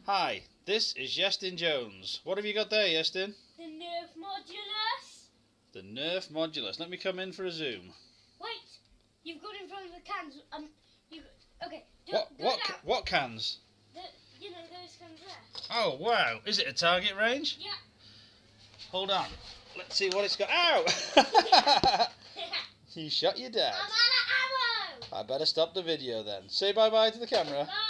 Hi, this is Yestin Jones. What have you got there, Yestin? The Nerf Modulus. The Nerf Modulus. Let me come in for a zoom. Wait, you've got in front of the cans. Okay. What cans? You know, those cans there. Oh wow! Is it a target range? Yeah. Hold on. Let's see what it's got. Ow! You shot your dad. I'm out of ammo. I better stop the video then. Say bye bye to the camera. Bye.